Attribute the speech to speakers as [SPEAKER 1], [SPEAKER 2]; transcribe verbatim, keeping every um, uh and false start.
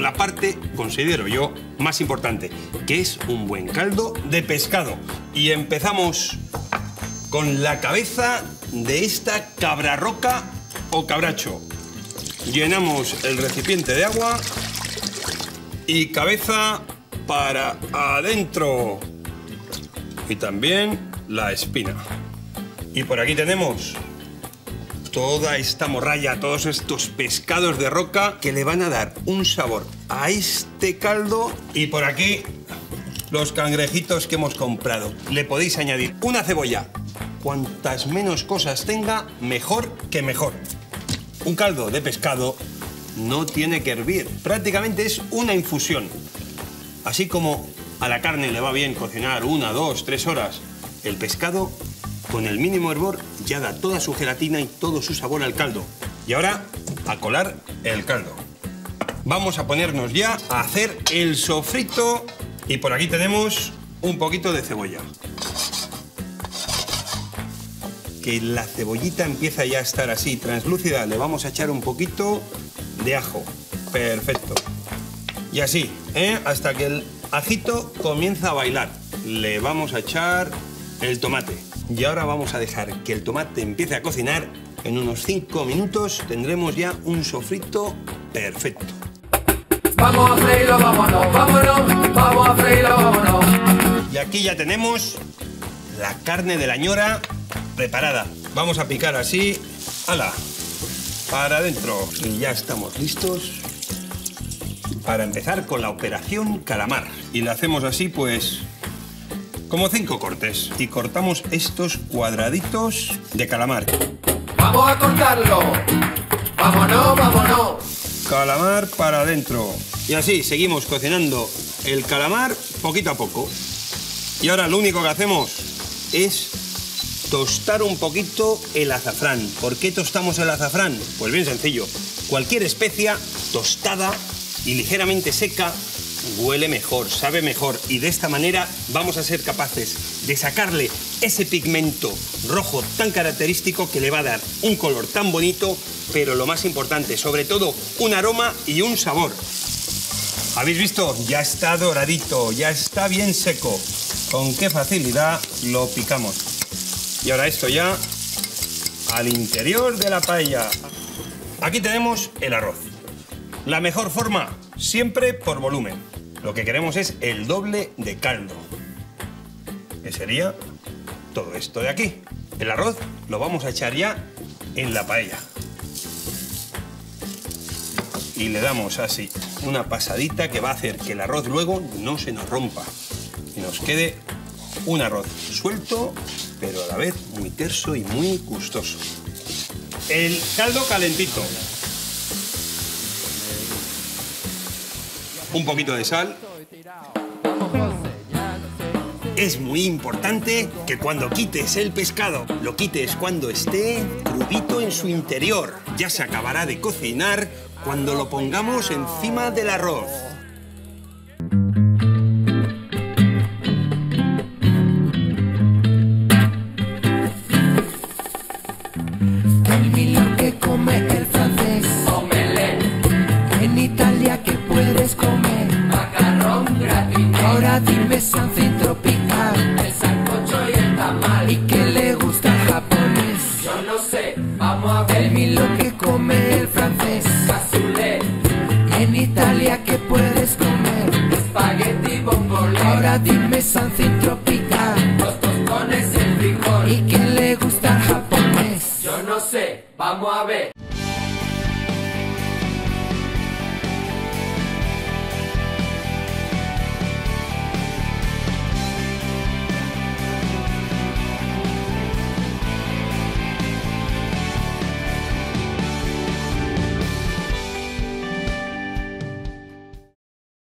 [SPEAKER 1] la parte, considero yo, más importante, que es un buen caldo de pescado. Y empezamos con la cabeza de esta cabrarroca o cabracho. Llenamos el recipiente de agua y cabeza para adentro. Y también la espina. Y por aquí tenemos toda esta morralla, todos estos pescados de roca que le van a dar un sabor a este caldo. Y por aquí los cangrejitos que hemos comprado. Le podéis añadir una cebolla. Cuantas menos cosas tenga, mejor que mejor. Un caldo de pescado no tiene que hervir. Prácticamente es una infusión. Así como a la carne le va bien cocinar una, dos, tres horas, el pescado, con el mínimo hervor, ya da toda su gelatina y todo su sabor al caldo. Y ahora, a colar el caldo. Vamos a ponernos ya a hacer el sofrito. Y por aquí tenemos un poquito de cebolla. Que la cebollita empieza ya a estar así, translúcida. Le vamos a echar un poquito de ajo. Perfecto. Y así, ¿eh? Hasta que el ajito comienza a bailar. Le vamos a echar el tomate. Y ahora vamos a dejar que el tomate empiece a cocinar. En unos cinco minutos tendremos ya un sofrito perfecto.
[SPEAKER 2] Vamos a freírlo, vámonos, vámonos, vamos a freírlo, vámonos.
[SPEAKER 1] Y aquí ya tenemos la carne de la ñora preparada. Vamos a picar así, ala, para adentro. Y ya estamos listos para empezar con la operación calamar. Y la hacemos así, pues, como cinco cortes. Y cortamos estos cuadraditos de calamar.
[SPEAKER 2] Vamos a cortarlo. Vámonos, vámonos.
[SPEAKER 1] Calamar para adentro. Y así seguimos cocinando el calamar poquito a poco. Y ahora lo único que hacemos es tostar un poquito el azafrán. ¿Por qué tostamos el azafrán? Pues bien sencillo. Cualquier especia tostada y ligeramente seca huele mejor, sabe mejor. Y de esta manera vamos a ser capaces de sacarle ese pigmento rojo tan característico que le va a dar un color tan bonito, pero lo más importante, sobre todo, un aroma y un sabor. ¿Habéis visto? Ya está doradito, ya está bien seco. Con qué facilidad lo picamos. Y ahora esto ya al interior de la paella. Aquí tenemos el arroz. La mejor forma, siempre por volumen. Lo que queremos es el doble de caldo, que sería todo esto de aquí. El arroz lo vamos a echar ya en la paella. Y le damos así una pasadita que va a hacer que el arroz luego no se nos rompa. Y nos quede un arroz suelto, pero a la vez muy terso y muy gustoso. El caldo calentito. Un poquito de sal. Es muy importante que cuando quites el pescado, lo quites cuando esté crudito en su interior. Ya se acabará de cocinar cuando lo pongamos encima del arroz.
[SPEAKER 2] Lo que come el francés, omelette. En Italia, ¿qué puedes comer? Macarrón gratinés. Ahora dime something tropical. El sancocho y el tamal. ¿Y qué le gusta al japonés? Yo no sé, vamos a ver. Lo que come el francés, cassoulet. En Italia, ¿qué puedes comer? Espagueti bombolé. Ahora dime something tropical. Los tostones y el frijol. ¿Y qué le gusta al japonés? Yo no sé, vamos a ver.